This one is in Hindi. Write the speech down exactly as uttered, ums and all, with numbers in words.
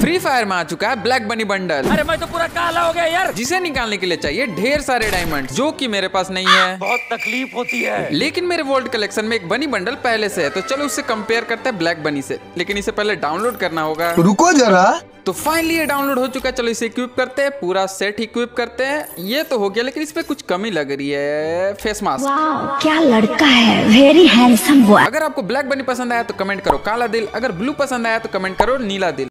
फ्री फायर में आ चुका है ब्लैक बनी बंडल। अरे मैं तो पूरा काला हो गया यार। जिसे निकालने के लिए चाहिए ढेर सारे डायमंड, जो कि मेरे पास नहीं है। बहुत तकलीफ होती है। लेकिन मेरे वोल्ट कलेक्शन में एक बनी बंडल पहले से है, तो चलो उससे कंपेयर करते हैं ब्लैक बनी से। लेकिन इसे पहले डाउनलोड करना होगा। रुको जरा। तो फाइनली ये डाउनलोड हो चुका है। चलो इसे इक्विप करते हैं, पूरा सेट इक्विप करते हैं। ये तो हो गया, लेकिन इस पे कुछ कमी लग रही है। Face mask. वाह, क्या लड़का है, वेरी हैंडसम बॉय। अगर आपको ब्लैक बनी पसंद आया तो कमेंट करो काला दिल, अगर ब्लू पसंद आया तो कमेंट करो नीला दिल।